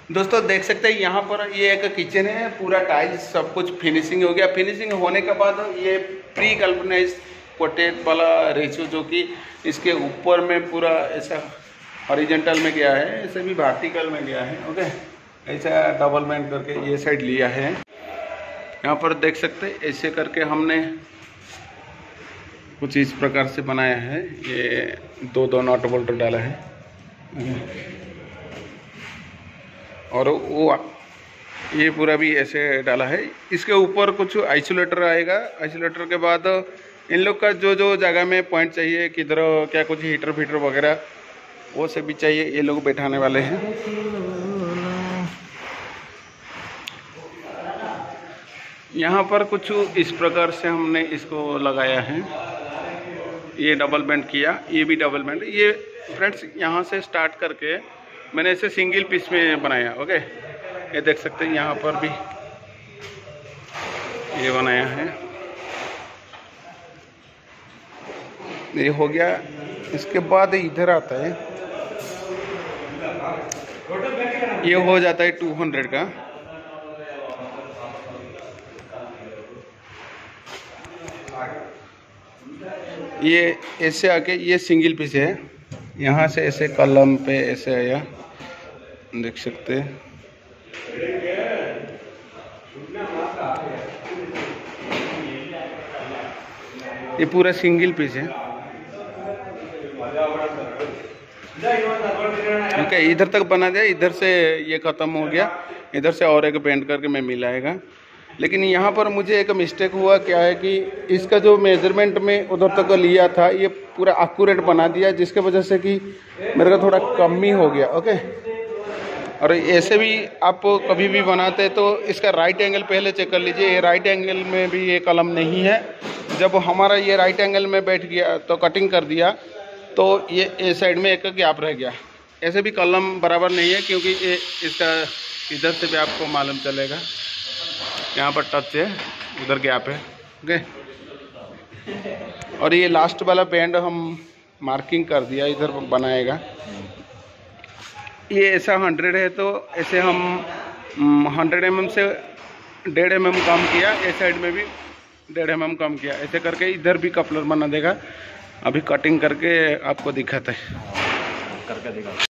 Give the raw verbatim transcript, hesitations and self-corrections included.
दोस्तों देख सकते हैं यहाँ पर ये एक किचन है, पूरा टाइल्स सब कुछ फिनिशिंग हो गया। फिनिशिंग होने के बाद ये प्री गैल्वेनाइज कोटेड वाला रेशो जो कि इसके ऊपर में पूरा ऐसा हॉरिजॉन्टल में गया है, ऐसे भी वर्टिकल में गया है। ओके, ऐसा डबल बैंड करके ये साइड लिया है। यहाँ पर देख सकते हैं ऐसे करके हमने कुछ इस प्रकार से बनाया है। ये दो दो नॉट बोल्ट डाला है और वो ये पूरा भी ऐसे डाला है। इसके ऊपर कुछ आइसोलेटर आएगा। आइसोलेटर के बाद इन लोग का जो जो जगह में पॉइंट चाहिए, किधर क्या कुछ हीटर फीटर वगैरह वो सब भी चाहिए, ये लोग बैठाने वाले हैं। यहाँ पर कुछ इस प्रकार से हमने इसको लगाया है। ये डबल बैंड किया, ये भी डबल बैंड। ये फ्रेंड्स यहाँ से स्टार्ट करके मैंने इसे सिंगल पीस में बनाया। ओके, ये देख सकते हैं यहाँ पर भी ये बनाया है। ये हो गया। इसके बाद इधर आता है, ये हो जाता है टू हंड्रेड का। ये ऐसे आके ये सिंगल पीस है, यहाँ से ऐसे कलम पे ऐसे आया, देख सकते हैं। ये पूरा सिंगल पीस है। ओके, इधर तक बना दिया, इधर से ये ख़त्म हो गया, इधर से और एक पेंट करके मैं मिलाएगा। लेकिन यहाँ पर मुझे एक मिस्टेक हुआ, क्या है कि इसका जो मेजरमेंट में उधर तक लिया था ये पूरा एक्यूरेट बना दिया, जिसके वजह से कि मेरे का थोड़ा कम ही हो गया। ओके, और ऐसे भी आप कभी भी बनाते तो इसका राइट एंगल पहले चेक कर लीजिए। ये राइट एंगल में भी ये कलम नहीं है। जब हमारा ये राइट एंगल में बैठ गया तो कटिंग कर दिया तो ये ए साइड में एक गैप रह गया। ऐसे भी कलम बराबर नहीं है, क्योंकि ये इसका इधर से भी आपको मालूम चलेगा, यहाँ पर टच है, उधर गैप है। ओके, और ये लास्ट वाला बैंड हम मार्किंग कर दिया, इधर बनाएगा। ये ऐसा हंड्रेड है तो ऐसे हम हंड्रेड एम एम से डेढ़ एम एम कम किया, इस साइड में भी डेढ़ एम एम कम किया। ऐसे करके इधर भी कपलर बना देगा। अभी कटिंग करके आपको दिखाता है, करके दिखा।